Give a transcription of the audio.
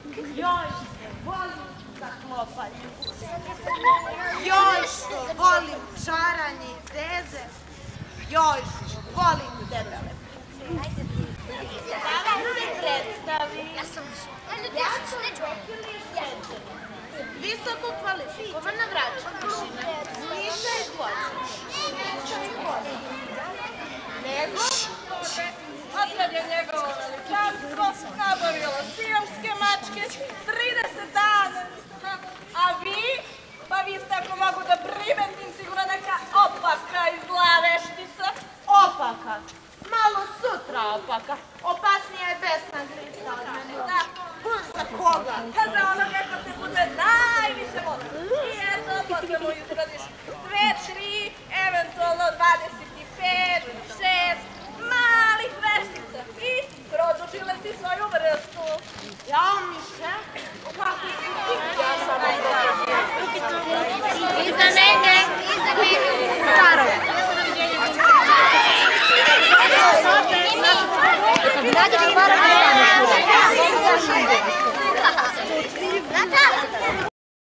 Joj, volim zaklopanje. Joj, što volim čaranje i zeze. Joj, što volim debele. Da vam se predstavi. Ja sam visoko kvalifikovana vraćačina. Niša je nego otkad je njegovo veličanstvo nabavilo sijamske mačke 30 dana. A vi? Pa vi ste, ako mogu da primetim, sigurno neka opaka i zla veštica. Opaka. Malo sutra opaka. Opasnija je besna grista od mene. Da, za koga? Za onoga ko te bude najviše volio. I eto, posle moju